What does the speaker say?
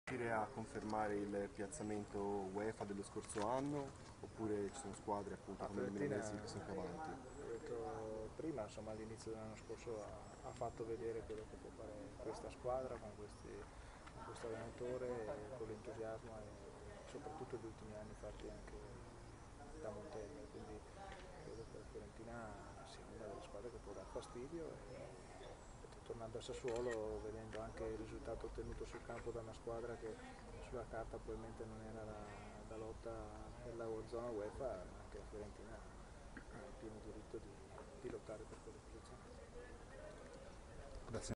riuscire a confermare il piazzamento UEFA dello scorso anno oppure ci sono squadre appunto La come il Fiorentina, Milanese che sono più avanti? ho detto prima, insomma, all'inizio dell'anno scorso ha fatto vedere quello che può fare questa squadra con questo allenatore, con l'entusiasmo e soprattutto gli ultimi anni fatti anche da Montella, quindi credo che la Fiorentina sia una delle squadre che può dar fastidio e tornando a Sassuolo, vedendo anche il risultato ottenuto sul campo da una squadra che sulla carta probabilmente non era da lotta nella zona UEFA, anche la Fiorentina ha pieno diritto di lottare per quelle posizioni. Grazie.